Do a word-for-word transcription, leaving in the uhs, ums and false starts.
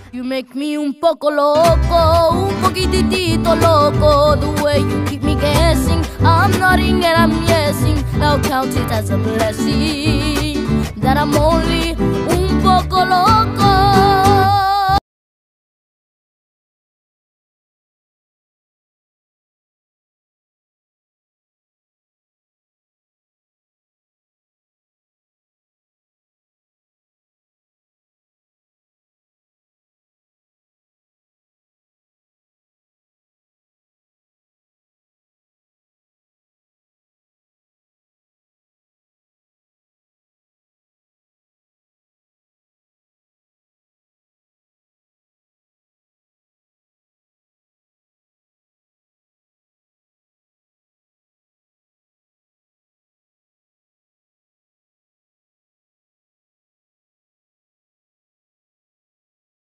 You make me un poco loco, un poquitito loco. The way you keep me guessing, I'm nodding and I'm yesing. Now count it as a blessing that I'm only un poco loco.